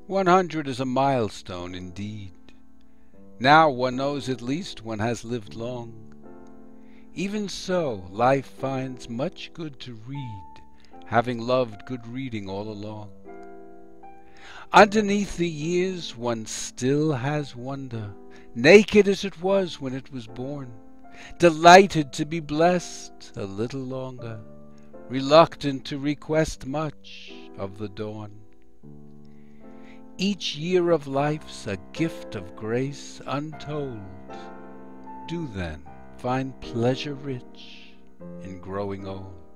100 is a milestone indeed. Now one knows at least one has lived long. Even so, life finds much good to read, having loved good reading all along. Underneath the years one still has wonder, naked as it was when it was born, delighted to be blessed a little longer, reluctant to request much of the dawn. Each year of life's a gift of grace untold. Do then find pleasure rich in growing old.